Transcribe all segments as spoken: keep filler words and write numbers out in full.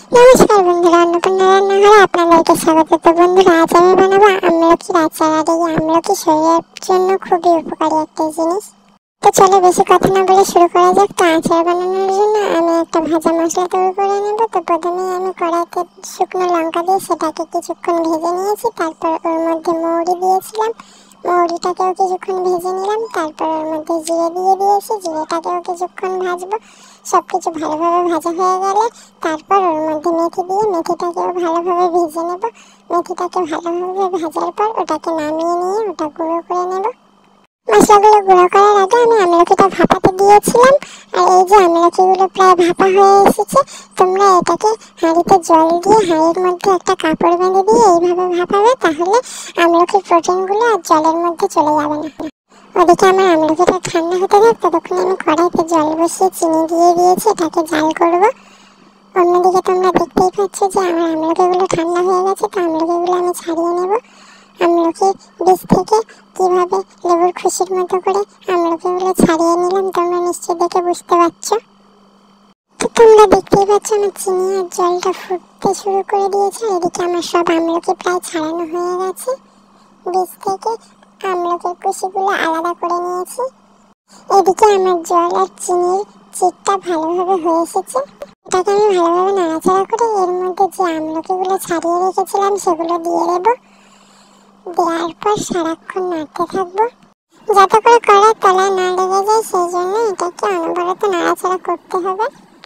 নমস্কার বন্ধুরা, অন্নপূর্ণা রান্নাঘরে আপনাদেরকে স্বাগত। তো বন্ধুরা, আজ আমি বানাবো আমলকির আচার। আর এই আমলকি শরীরের জন্য খুবই উপকারী একটা জিনিস। তো চলো বেশি কথা না বলে শুরু করা যাক। তো আচার বানানোর জন্য আমি একটা ভাজা মশলা তৈরি করে নেব। তো প্রথমেই আমি কড়াইতে শুকনো লঙ্কা দিয়ে সেটাকে কিছুক্ষণ ভেজে নিয়েছি। তারপর ওর মধ্যে মৌরি দিয়েছিলাম, মৌরিটাকেও কিছুক্ষণ ভেজে নিলাম। তারপর ওর মধ্যে জিরে দিয়ে দিয়েছি, জিরেটাকেও কিছুক্ষণ ভাজবো। সব কিছু ভালোভাবে ভাজা হয়ে গেলে তারপর ওর মধ্যে মেথি দিয়ে মেথিটাকেও ভালোভাবে ভেজে নেব। মেথিটাকে ভালোভাবে ভাজার পর ওটাকে নামিয়ে নিয়ে ওটা গুঁড়ো করে নেব। মশলাগুলো গুঁড়ো করার আগে আমি আমলকিটা ভাপাতে দিয়েছিলাম। আর এই যে আমলকিগুলো প্রায় ভাপা হয়ে এসেছে, তোমরা এটাকে হাঁড়িতে জল দিয়ে হাঁড়ির মধ্যে একটা কাপড় বেঁধে দিয়ে এইভাবে ভাপাবে, তাহলে আমলকির প্রোটিনগুলো আর জলের মধ্যে চলে যাবে না। ওদিকে আমার আমলকিটা ঠান্ডা হতে থাক, ততক্ষণ আমি কড়াইতে জল বসিয়ে চিনি দিয়ে দিয়েছি, এটাকে জাল করব। অন্যদিকে তোমরা দেখতেই পাচ্ছ যে আমার আমলকিগুলো ঠান্ডা হয়ে গেছে। তো আমলকিগুলো আমি ছাড়িয়ে নেব। আমলকি বীজ থেকে কিভাবে লেবুর খুশির মতো করে আমলকিগুলো ছাড়িয়ে নিলাম তোমরা নিশ্চয়ই দেখে বুঝতে পারছো। তো তোমরা দেখতেই পাচ্ছ আমার চিনি আর জলটা ফুটতে শুরু করে দিয়েছে। এদিকে আমার সব আমলকি প্রায় ছাড়ানো হয়ে গেছে। বীজ থেকে আমলকির কুশিগুলো আলাদা করে নিয়েছি। এদিকে আমার জল আর চিনির চিটটা ভালোভাবে হয়ে এসেছে। এটাকে আমি ভালোভাবে নাড়াচাড়া করে এর মধ্যে যে আমলকিগুলো ছাড়িয়ে রেখেছিলাম সেগুলো দিয়ে দেবো। দেওয়ার পর সারাক্ষণ নাড়তে থাকবো, যাতে করে কড়ার তলায় না লেগে যায়। সেই জন্য এটাকে অনবরত নাড়াচাড়া করতে হবে।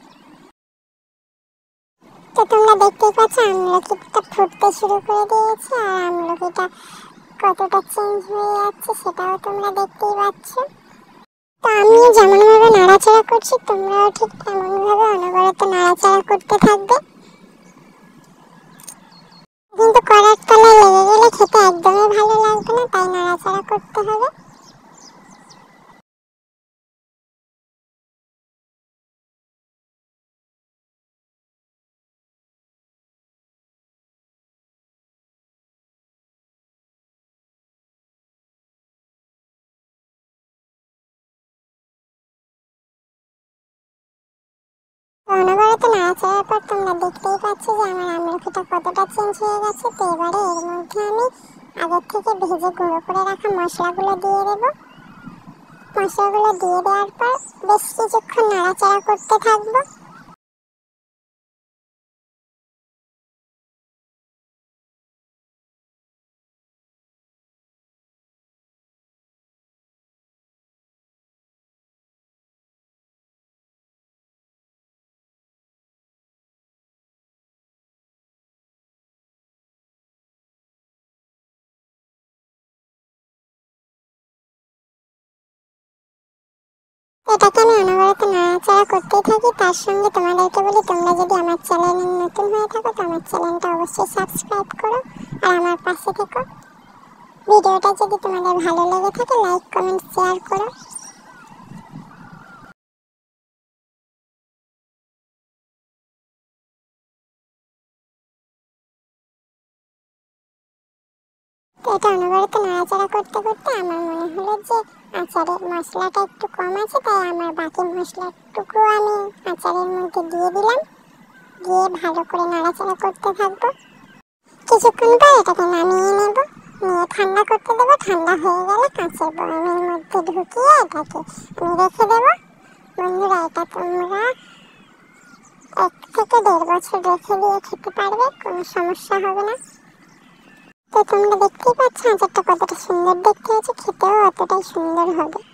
তো তোমরা দেখতেই পাচ্ছ আমলকিটা ফুটতে শুরু করে দিয়েছে, আর আমলকিটা কতটা চেঞ্জ হয়ে যাচ্ছে সেটাও তোমরা দেখতেই পাচ্ছ। তো আমি যেমনভাবে নাড়াচাড়া করছি তোমরাও ঠিক তেমনভাবে অনবরত নাড়াচাড়া করতে থাকবে। কিন্তু কড়ার তলায় লেগে গেলে খেতে একদমই ভালো লাগবে না, তাই নাড়াচাড়া করতে হবে। অনবরত নাড়াচাড়ার পর তোমরা দেখতেই পাচ্ছ যে আমার আমলকিটা কতটা চেঞ্জ হয়ে গেছে। তো এবারে এর মধ্যে আমি আগের থেকে ভেজে গুঁড়ো করে রাখা মশলাগুলো দিয়ে দেবো। মশলাগুলো দিয়ে দেওয়ার পর বেশ কিছুক্ষণ নাড়াচাড়া করতে থাকবো। এটাকে আমি অনবরত নাড়াচাড়া করতেই থাকি। তার সঙ্গে তোমাদেরকে বলি, তোমরা যদি আমার চ্যানেলে নতুন হয়ে থাকো তো আমার চ্যানেলটা অবশ্যই সাবস্ক্রাইব করো আর আমার পাশে থেকো। ভিডিওটা যদি তোমাদের ভালো লেগে থাকে লাইক কমেন্ট শেয়ার করো। তো এটা অনবরত নাড়াচাড়া করতে করতে আমার মনে হলো যে আচারের মশলাটা একটু কম আছে, তাই আমার বাকি মশলাটুকু আমি আচারের মধ্যে দিয়ে দিলাম। দিয়ে ভালো করে নাড়াচাড়া করতে থাকবো। কিছুক্ষণ পর এটাকে নামিয়ে নেব, নিয়ে ঠান্ডা করতে দেবো। ঠান্ডা হয়ে গেলে কাঁচের বয়ামের মধ্যে ঢুকিয়ে এটাকে আমি রেখে দেবো। বন্ধুরা, এটা তোমরা এক থেকে দেড় বছর রেখে দিয়ে খেতে পারবে, কোনো সমস্যা হবে না। তো তোমরা দেখতেই পাচ্ছ আচারটা কতটা সুন্দর দেখতে হয়েছে, খেতেও অতটাই সুন্দর হবে।